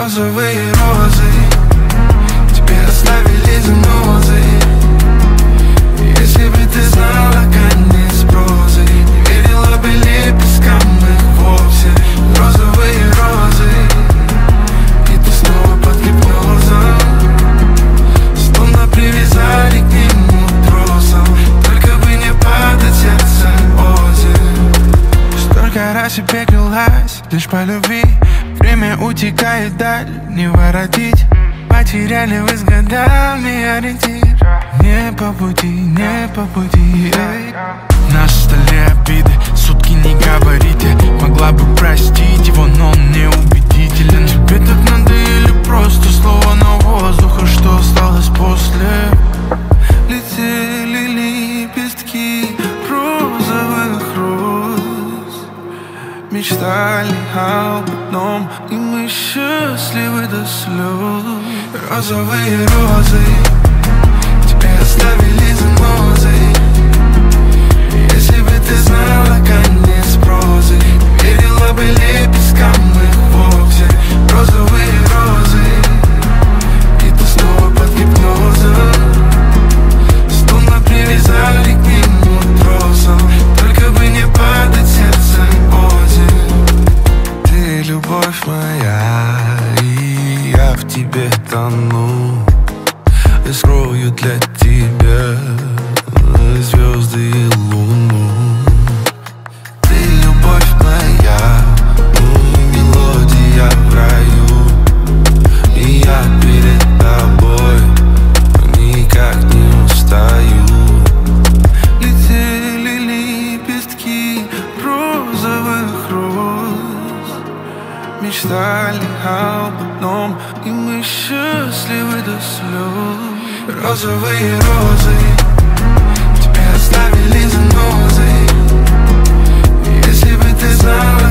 розовые розы тебе оставили занозы. Если бы ты знала конец прозы, не верила бы лепесткам их вовсе. Розовые розы, и ты снова под гипнозом, словно привязали к нему тросом. Только бы не падать сердце озер. Столько раз себе клялась, лишь по любви. Время утекает вдаль, не воротить. Потеряли вы с годами ориентир. Не по пути, не по пути, эй. На столе обиды, сутки не говорите. Могла бы простить его, но он неубедителен. Тебе так надо или просто слово на воздух? А что осталось после? Летели лепестки розовых роз, мечтали об одном, и мы счастливы до слез. Розовые розы тебе оставили занозы. Если бы ты знала конец прозы, не верила бы лепесткам их вовсе. Розовые розы, и ты снова под гипнозом, словно привязали к нему тросом. Только бы не падать сердцем озер. Ты любовь моя, и я в тебе тону. Я скрою для тебя звезды и луну. Ты любовь моя, мелодия в раю, и я перед тобой никак не устаю. Летели лепестки розовых роз, мечтали об одном, и мы счастливы до слез. Розовые розы тебе оставили занозы. Если бы ты знала